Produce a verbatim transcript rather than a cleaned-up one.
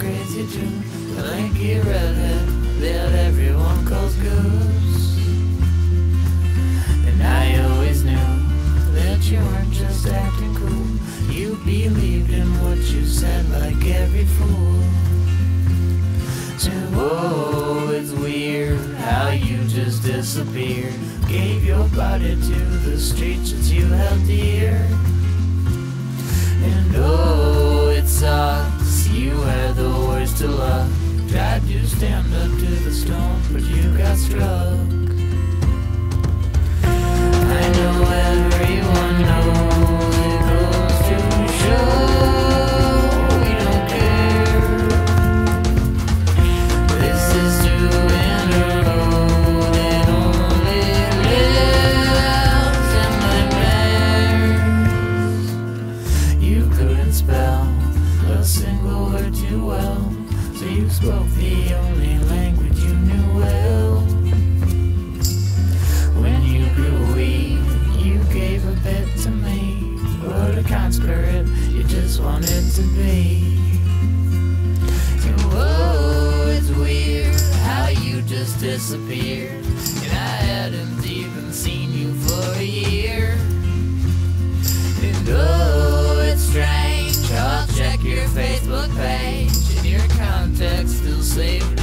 crazy too. The lanky redhead that everyone calls Goose. And I always knew that you weren't just acting cool. You believed in what you said like every fool. So, oh, it's weird how you just disappeared. Gave your body to the streets that you held dear. And oh, it sucks, you had the worst of luck. Tried to stand up to the storm, but you got struck. I know everyone knows it goes to show we don't care. This is too in a road, it only lives in nightmares. You couldn't spell a single word too well, so you spoke the only language you knew well. When you grew weak, you gave a bit to me, but a kind spirit you just wanted to be. So, oh, it's weird how you just disappeared, and I hadn't even seen you for a year. And oh, it's strange, I'll check your Facebook page, and your contacts still saved